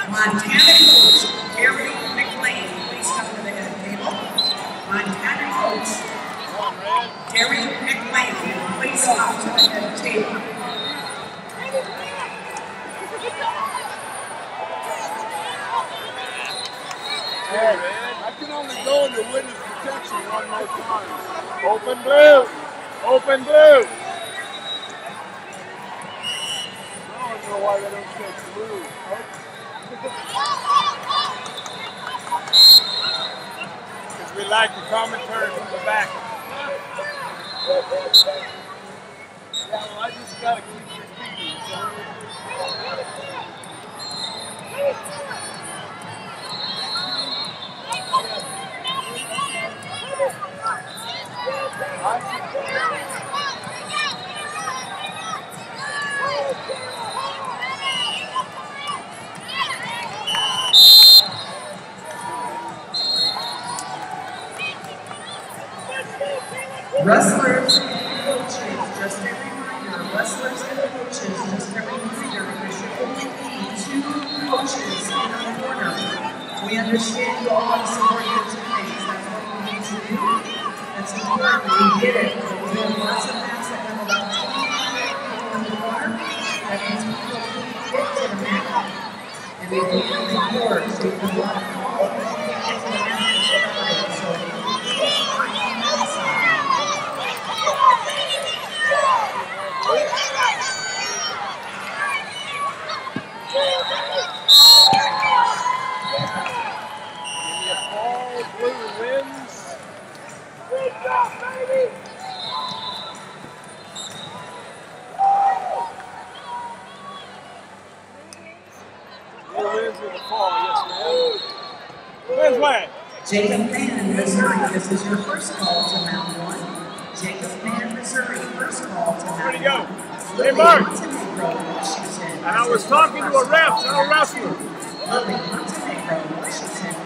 Montana coach Gary McLean, please come to the head table. Montana coach Gary McLean, please come to the head table. Hey, I can only go into witness protection one more time. Open blue! Open blue! I don't know why they don't say blue. Because we like the commentary from the back. Yeah, well, I just gotta keep repeating. Wrestlers and coaches, just a reminder, wrestlers and coaches, just a reminder, there should only be 2 coaches in a corner. We understand you all want to support your teammates. That's what we need to do. That's important. We get it. We have lots of mats that have about 25 people in the corner. That means people can't get to the mat. And we can't record, so we can walk all the people get to the mat. So All blue wins. Good job, baby! Blue wins with the fall, yes ma'am. Where's Wayne? Jacob Mann, Missouri, this is your first call to Mount 1. Jacob Mann, Missouri, first call to Mount 1. Where'd he go? Lily Hey, Mark! Montenegro, Washington. And I was talking to a ref, not a wrestler. Lily Montenegro, Washington.